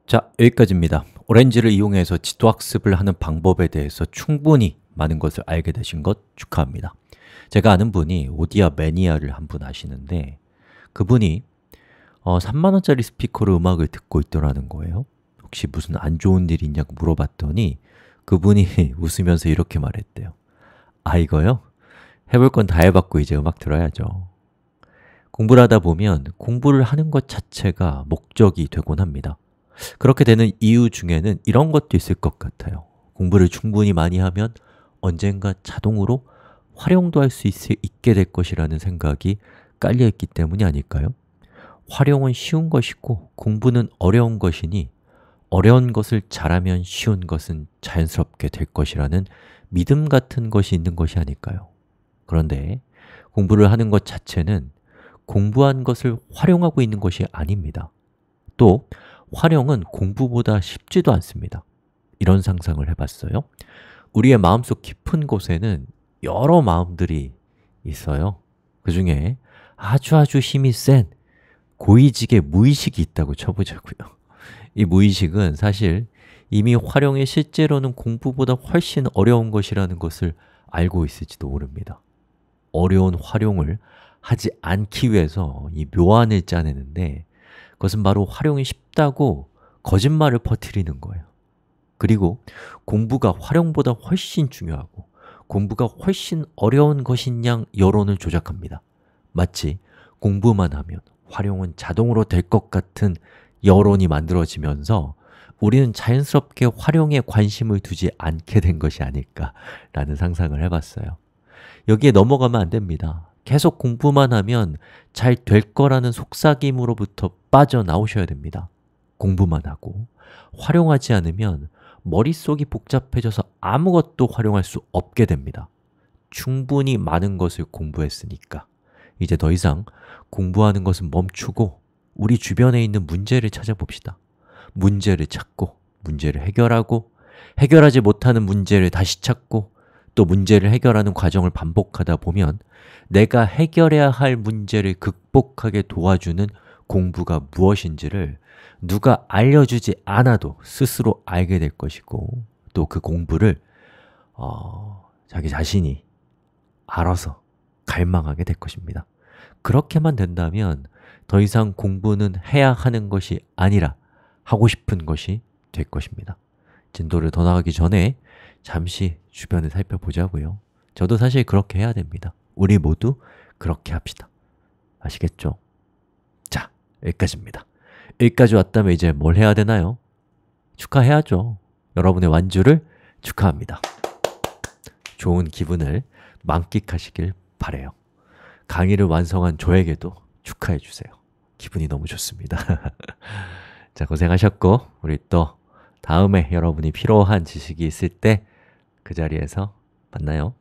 자, 여기까지입니다. 오렌지를 이용해서 지도학습을 하는 방법에 대해서 충분히 많은 것을 알게 되신 것 축하합니다. 제가 아는 분이 오디아 매니아를 한 분 아시는데 그분이 3만 원짜리 스피커로 음악을 듣고 있더라는 거예요. 혹시 무슨 안 좋은 일이 있냐고 물어봤더니 그분이 웃으면서 이렇게 말했대요. 아, 이거요? 해볼 건 다 해봤고 이제 음악 들어야죠. 공부를 하다 보면 공부를 하는 것 자체가 목적이 되곤 합니다. 그렇게 되는 이유 중에는 이런 것도 있을 것 같아요. 공부를 충분히 많이 하면 언젠가 자동으로 활용도 할 수 있게 될 것이라는 생각이 깔려있기 때문이 아닐까요? 활용은 쉬운 것이고 공부는 어려운 것이니 어려운 것을 잘하면 쉬운 것은 자연스럽게 될 것이라는 믿음 같은 것이 있는 것이 아닐까요? 그런데 공부를 하는 것 자체는 공부한 것을 활용하고 있는 것이 아닙니다. 또 활용은 공부보다 쉽지도 않습니다. 이런 상상을 해봤어요. 우리의 마음속 깊은 곳에는 여러 마음들이 있어요. 그 중에 아주 힘이 센 고위직의 무의식이 있다고 쳐보자고요. 이 무의식은 사실 이미 활용이 실제로는 공부보다 훨씬 어려운 것이라는 것을 알고 있을지도 모릅니다. 어려운 활용을 하지 않기 위해서 이 묘안을 짜내는데 그것은 바로 활용이 쉽다고 거짓말을 퍼뜨리는 거예요. 그리고 공부가 활용보다 훨씬 중요하고 공부가 훨씬 어려운 것인 양 여론을 조작합니다. 마치 공부만 하면 활용은 자동으로 될 것 같은 여론이 만들어지면서 우리는 자연스럽게 활용에 관심을 두지 않게 된 것이 아닐까라는 상상을 해봤어요. 여기에 넘어가면 안 됩니다. 계속 공부만 하면 잘 될 거라는 속삭임으로부터 빠져나오셔야 됩니다. 공부만 하고 활용하지 않으면 머릿속이 복잡해져서 아무것도 활용할 수 없게 됩니다. 충분히 많은 것을 공부했으니까 이제 더 이상 공부하는 것은 멈추고 우리 주변에 있는 문제를 찾아봅시다. 문제를 찾고 문제를 해결하고 해결하지 못하는 문제를 다시 찾고 또 문제를 해결하는 과정을 반복하다 보면 내가 해결해야 할 문제를 극복하게 도와주는 공부가 무엇인지를 누가 알려주지 않아도 스스로 알게 될 것이고 또 그 공부를 자기 자신이 알아서 갈망하게 될 것입니다. 그렇게만 된다면 더 이상 공부는 해야 하는 것이 아니라 하고 싶은 것이 될 것입니다. 진도를 더 나가기 전에 잠시 주변을 살펴보자고요. 저도 사실 그렇게 해야 됩니다. 우리 모두 그렇게 합시다. 아시겠죠? 자, 여기까지입니다. 여기까지 왔다면 이제 뭘 해야 되나요? 축하해야죠. 여러분의 완주를 축하합니다. 좋은 기분을 만끽하시길 바라요. 강의를 완성한 저에게도 축하해 주세요. 기분이 너무 좋습니다. 자, 고생하셨고 우리 또 다음에 여러분이 필요한 지식이 있을 때 그 자리에서 만나요.